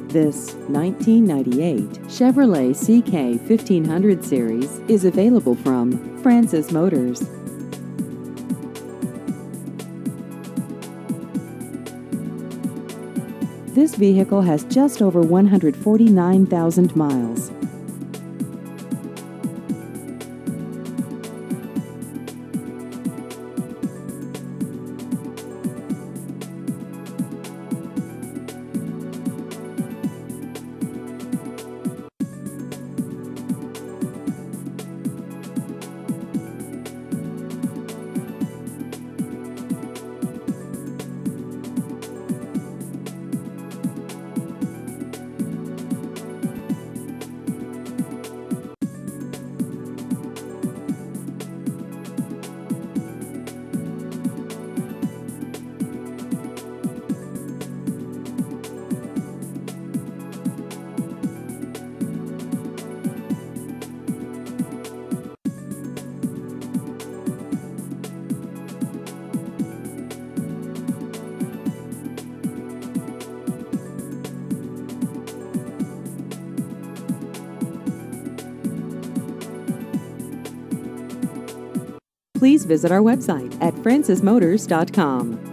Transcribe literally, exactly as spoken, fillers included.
This nineteen ninety-eight Chevrolet C K fifteen hundred series is available from Francis Motors. This vehicle has just over one hundred forty-nine thousand miles. Please visit our website at francis motors dot com.